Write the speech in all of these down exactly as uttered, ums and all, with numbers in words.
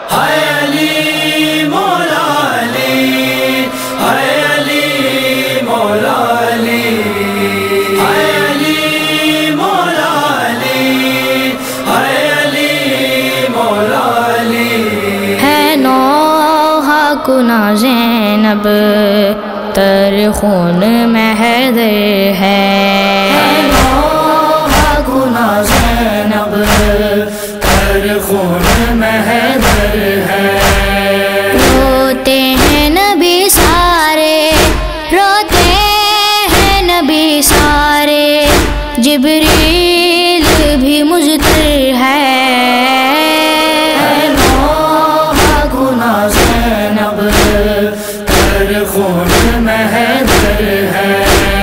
ہائے علی مولا علی، ہائے علی مولا علی، ہائے علی مولا علی، ہائے علی مولا علی۔ ہے نوحہ کنا زینب تر خون میں حیدر ہے، نوحہ کنا زینب تر خون میں حیدر ہے۔ روتے ہیں نبی سارے، روتے ہیں نبی سارے، جبریل بھی مضطر ہے۔ نوحہ کنا زینب تر خون میں حیدر ہے،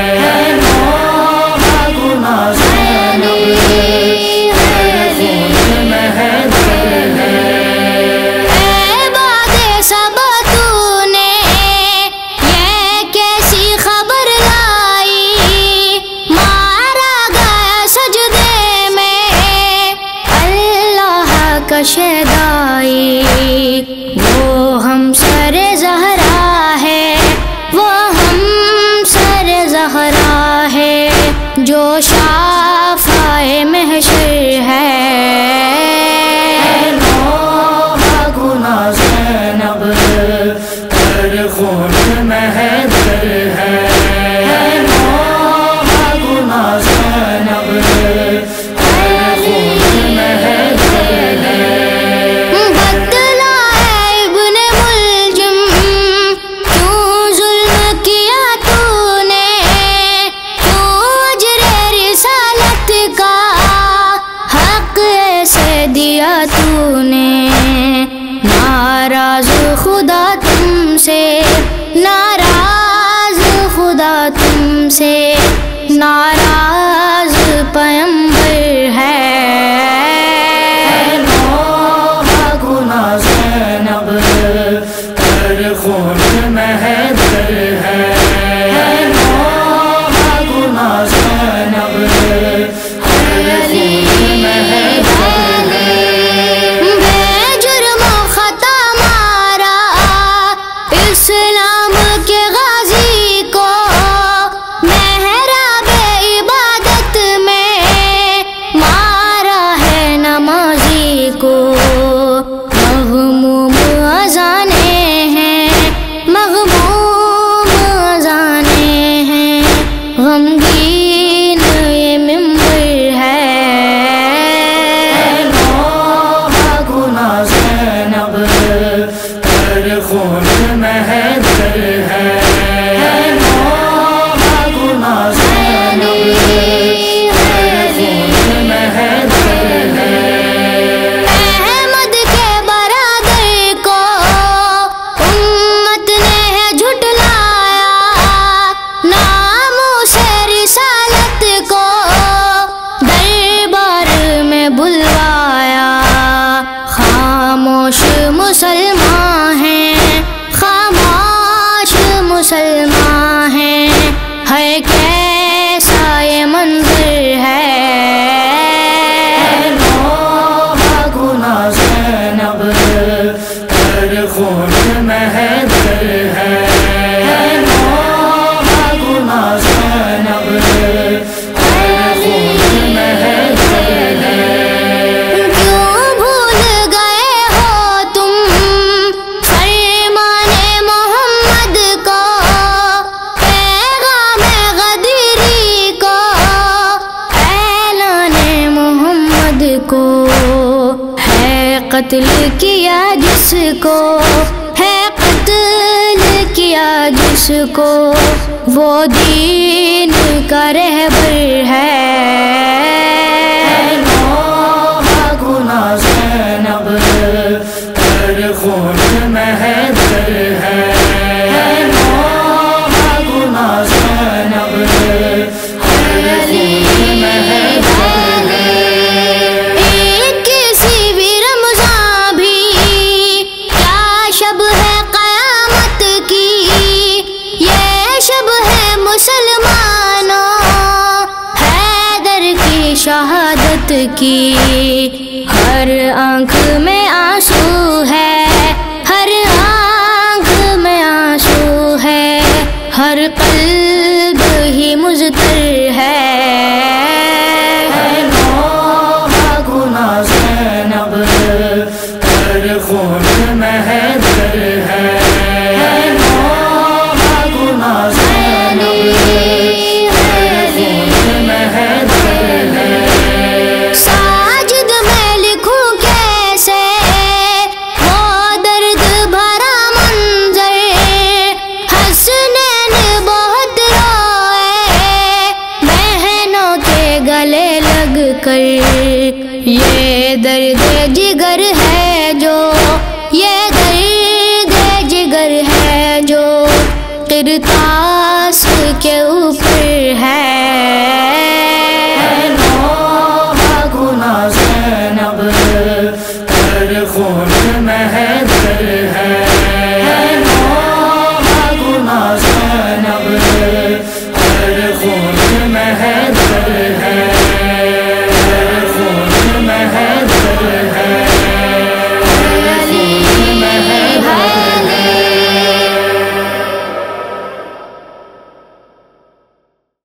نوحہ کنا زینب تر خون میں حیدر ہے۔ اے باد صبا تو نے یہ کیسی خبر لائی، مارا گیا سجدے میں اللہ کا شیدائی۔ وہ ہم سر زہرا ہے، وہ ہم سر زہرا ہے، جو شافعِ محشر ہے۔ نوحہ کنا زینب تر خون میں حیدر ہے، نوحہ کنا زینب تر خون میں حیدر ہے۔ بدلا ہے ابن ملجم، کیوں ظلم کیا تو نے، کیوں اجر رسالت کا حق ایسے دیا تو نے۔ ناراض خدا تم سے، ناراض خدا تم سے، ناراض پیمبر ہے۔ نوحہ کنا زینب تر خون میں حیدر ہے، نوحہ کنا زینب تر خون میں حیدر ہے۔ بے جرم و خطا مارا اسلام کے غازی کو، محراب عبادت میں مارا ہے نمازی کو۔ مغموم اذانیں ہیں، مغموم اذانیں ہیں، غمگین یہ منبر ہے۔ نوحہ کنا زینب تر خون میں حیدر ہے، نوحہ کنا زینب تر خون میں حیدر ہے۔ احمد کے برادر کو امت نے ہے جھٹلایا، ناموس رسالت کو دربار میں بلوایا۔ خاموش مسلمان ہیں، خاموش مسلمان ہیں، ہے کیسا یہ منظر ہے۔ نوحہ کنا زینب تر خون میں حیدر ہے، نوحہ کنا زینب تر خون میں حیدر ہے۔ کیوں بھول گئے ہو تم فرمان محمد کو، پیغام غدیری کو، اعلان محمد کو۔ ہے قتل کیا جس کو، ہے قتل کیا جس کو، وہ دین کا رہبر ہے۔ نوحہ کنا زینب تر خون میں حیدر ہے، نوحہ کنا زینب تر خون میں حیدر ہے۔ ایک کسی بھی رمضان بھی کیا شب ہے قیامت کی، یہ شب ہے مسلمانوں حیدر کی شہادت کی۔ ہر آنکھ میں آنسو ہے، خون محضر ہے نوحہ گناہ زینب ہر خون محضر ہے ساجد میں لکھوں کیسے وہ درد بھرا منظر حسنین بہت روئے بہنوں کے گلے لگ کر یہ درد جگر ہے جو یہ درد جگر ہے جو قرطاس کے اوپر ہے نوحہ گناہ زینب ہر خون محضر